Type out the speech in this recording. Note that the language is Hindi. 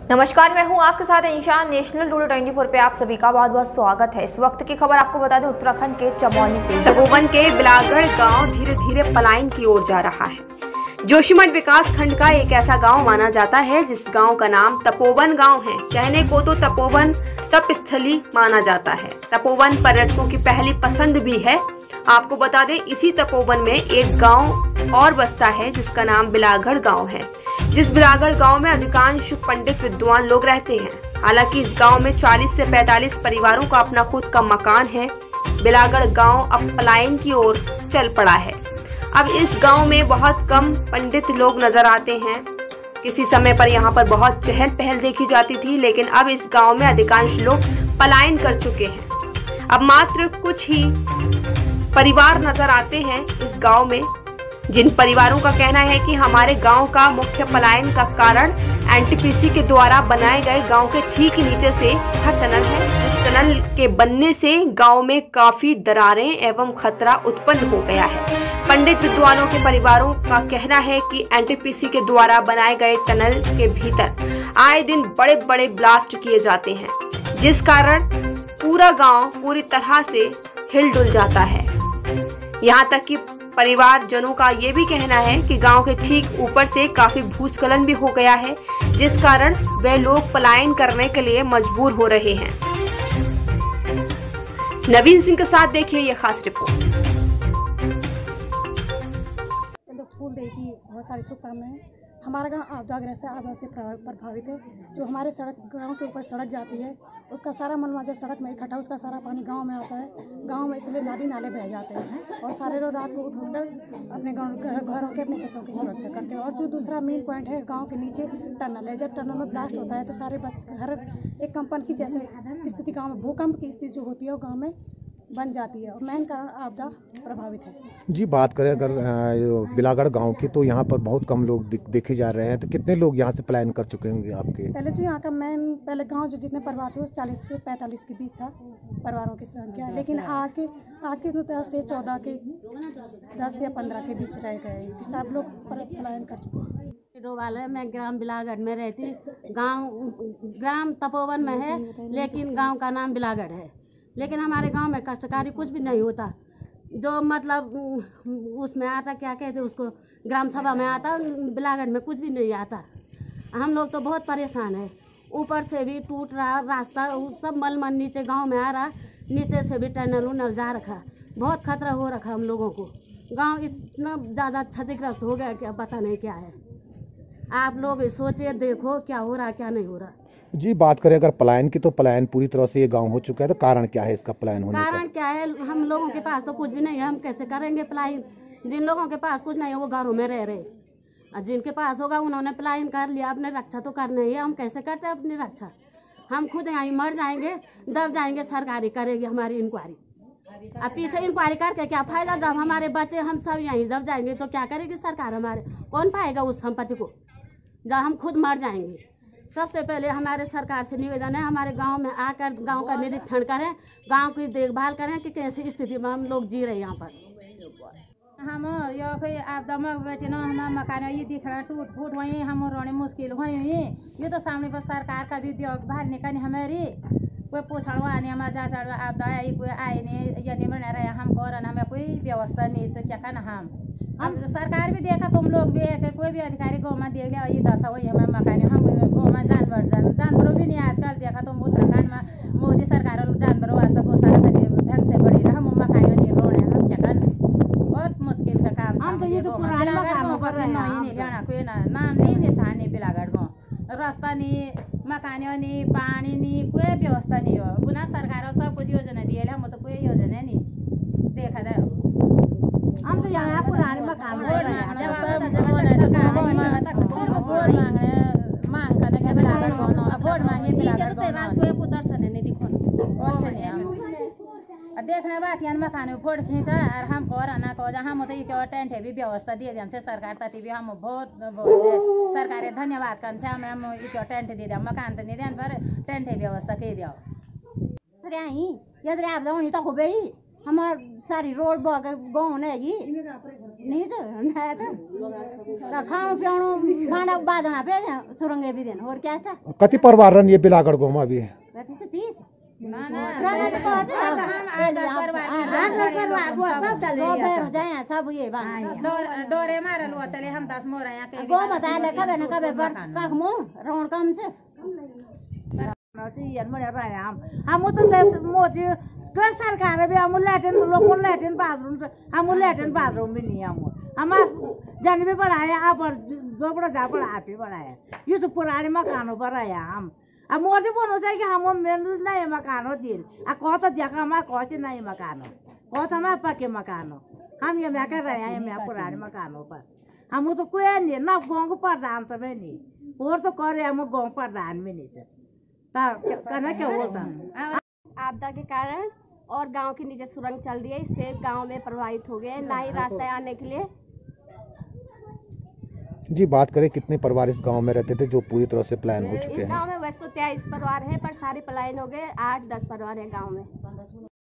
नमस्कार, मैं हूं आपके साथ इंशान। नेशनल टुडे 24 पे आप सभी का बहुत बहुत स्वागत है। इस वक्त की खबर आपको बता दें उत्तराखंड के चमोली से। तपोवन के बिलागढ़ गांव धीरे धीरे पलायन की ओर जा रहा है। जोशीमठ विकास खंड का एक ऐसा गांव माना जाता है जिस गांव का नाम तपोवन गांव है। कहने को तो तपोवन तपस्थली माना जाता है। तपोवन पर्यटकों की पहली पसंद भी है। आपको बता दें इसी तपोवन में एक गांव और बसता है जिसका नाम बिलागढ़ गांव है। जिस बिलागढ़ गांव में अधिकांश पंडित विद्वान लोग रहते हैं। हालांकि इस गांव में 40 से 45 परिवारों का अपना खुद का मकान है। बिलागढ़ गांव अब पलायन की ओर चल पड़ा है। अब इस गांव में बहुत कम पंडित लोग नजर आते हैं। किसी समय पर यहाँ पर बहुत चहल पहल देखी जाती थी, लेकिन अब इस गांव में अधिकांश लोग पलायन कर चुके हैं। अब मात्र कुछ ही परिवार नजर आते हैं इस गांव में, जिन परिवारों का कहना है कि हमारे गांव का मुख्य पलायन का कारण एनटीपीसी के द्वारा बनाए गए गांव के ठीक नीचे से हर टनल है। जिस टनल के बनने से गांव में काफी दरारें एवं खतरा उत्पन्न हो गया है। पंडित विद्वानों के परिवारों का कहना है कि एनटीपीसी के द्वारा बनाए गए टनल के भीतर आए दिन बड़े बड़े ब्लास्ट किए जाते हैं, जिस कारण पूरा गाँव पूरी तरह से हिलडुल जाता है। यहाँ तक कि परिवारजनों का ये भी कहना है कि गांव के ठीक ऊपर से काफी भूस्खलन भी हो गया है, जिस कारण वे लोग पलायन करने के लिए मजबूर हो रहे हैं। नवीन सिंह के साथ देखिए ये खास रिपोर्ट। फूल देवी की बहुत सारी शुभकामनाएं। हमारा गांव आपदाग्रस्त है, आपदा से प्रभावित है। जो हमारे सड़क गांव के ऊपर सड़क जाती है, उसका सारा मलबा जब सड़क में इकट्ठा, उसका सारा पानी गांव में आता है। गांव में इसलिए नदी नाले बह जाते हैं और सारे लोग रात को उठकर अपने घरों के अपने बच्चों की सुरक्षा करते हैं। और जो दूसरा मेन पॉइंट है, गांव के नीचे टनल है। जब टनल में ब्लास्ट होता है तो सारे बच्चे हर एक कंपन की जैसे स्थिति गाँव में भूकंप की स्थिति जो होती है वो गाँव में बन जाती है और मेन कारण आपदा प्रभावित है। जी, बात करें अगर बिलागढ़ गांव की, तो यहाँ पर बहुत कम लोग देखे जा रहे हैं। तो कितने लोग यहाँ से पलायन कर चुके होंगे आपके? पहले जो यहाँ का पहले गांव जो जितने परिवार थे 40 से 45 के बीच था परिवारों की संख्या, लेकिन आज के तो 10 से 14 के 10 या 15 के बीच रह गए। सब लोग पलायन कर चुके हैं। डोवाले मैं ग्राम बिलागढ़ में रहती। ग्राम तपोवन में है, लेकिन गाँव का नाम बिलागढ़ है। लेकिन हमारे गांव में कष्टकारी कुछ भी नहीं होता। जो मतलब उसमें आता, क्या कहते उसको, ग्राम सभा में आता, बिलागढ़ में कुछ भी नहीं आता। हम लोग तो बहुत परेशान है। ऊपर से भी टूट रहा रास्ता, सब मलमल नीचे गांव में आ रहा, नीचे से भी टनल उनल जा रखा। बहुत खतरा हो रखा हम लोगों को। गांव इतना ज़्यादा क्षतिग्रस्त हो गया कि अब पता नहीं क्या है। आप लोग सोचिए, देखो क्या हो रहा क्या नहीं हो रहा। जी, बात करें अगर पलायन की, तो पलायन पूरी तरह से ये गांव हो चुका है। तो कारण क्या है इसका पलायन होने का? कारण क्या है, हम लोगों के पास तो कुछ भी नहीं है। हम कैसे करेंगे पलायन? जिन लोगों के पास कुछ नहीं है वो घरों में रह रहे, और जिनके पास होगा उन्होंने पलायन कर लिया। अपने रक्षा तो करना ही है। हम कैसे करते हैं अपनी रक्षा? हम खुद यहीं मर जाएंगे, दब जाएंगे। सरकारी करेगी हमारी इंक्वायरी। अब पीछे इंक्वायरी करके क्या फायदा? जब हमारे बच्चे हम सब यहीं दब जाएंगे तो क्या करेगी सरकार? हमारे कौन पाएगा उस संपत्ति को जब हम खुद मर जाएंगे? सबसे पहले हमारे सरकार से निवेदन है, हमारे गांव में आकर गांव का निरीक्षण करें, गांव की देखभाल करें कि कैसी स्थिति में हम लोग जी रहे हैं यहाँ पर। हम यो कोई आपदा में बैठे ना, हम मकान ये दिख रहा टूट फूट वहीं हम रोने मुश्किल हुई ये तो सामने पर सरकार का भी देखभाल नहीं करनी हमारी। कोई पूछड़वा नहीं, हमारा जा चढ़ आपदा आई, कोई आए नहीं, या नहीं बना रहे हम और हमें कोई व्यवस्था नहीं से क्या करना। हम सरकार भी देखा, तुम लोग भी एक कोई भी अधिकारी गाँव में देख लिया ये दशा हुई हमें मकान। हम गाँव में जानवरों भी नहीं आजकल देखा तुम उत्तराखंड में मोदी सरकार जानवरों वास्ते गौशाला ढंग से बढ़ी रहा। हम मकान नहीं रोड है, हम क्या करना? बहुत मुश्किल का काम। हम तो ये तो नहीं जाना, कोई नाम नहीं निशान नहीं। बिलागढ़ गाँव रास्ता नहीं, मकान नहीं, पानी नहीं, कोई व्यवस्था नहीं हो। पुनः सरकार सब कुछ योजना दिए, हम तो कोई योजना नहीं देखा था। हम तो यहाँ पुराने मकान देखने बात मकान फोड़ खींचा और हम कोराना को हम तो टेंट भी व्यवस्था दिए से सरकार तथी भी हम बहुत सरकार धन्यवाद कर हम टेंट दे दिया। मकान तो नहीं दें पर टेंट व्यवस्था कह दिया। आपदा होनी तो हो गई हमार सारी रोड गाँव नेगी नहीं तो खाओ पियो भाड़ा बाजना पे सुरंगे भी देना और क्या था। कति परिवार रन ये बिलागढ़ गाँव में अभी? 30 सब ये डोरे मारल हुआ चले हम 10 मोर यहाँ के गाँव में ताले कबे न कबे पर काकमो रोड कम छे हम तो मोदी कोई सरकार भी हम लैट्रिन बाथरूम भी नहीं हम जन भी बढ़ाया आप दोपड़ा जा पड़ा आप ही बढ़ाया ये तो पुराने मकानों पर आया हम अब मोदी बोलो चाहिए कि हम नए मकानों दिल कह तो देखा हमारा कह से नए मकानों कह तो हमारे पक्के मकानों हम ये मैं कर रहे हैं मैं पुराने मकानों पर हम तो कोई नहीं ना गाँव को प्रधान सब नहीं और तो करे हम गाँव प्रधान भी नहीं थे कहना क्या बोलता। आपदा के कारण और गांव के नीचे सुरंग चल रही है, इससे गांव में प्रभावित हो गए, ना ही रास्ता आने के लिए। जी बात करें कितने परिवार इस गांव में रहते थे जो पूरी तरह से पलायन हो चुके हैं? इस गांव में वैसे तो 23 परिवार हैं, पर सारे पलायन हो गए। 8-10 परिवार हैं गांव में।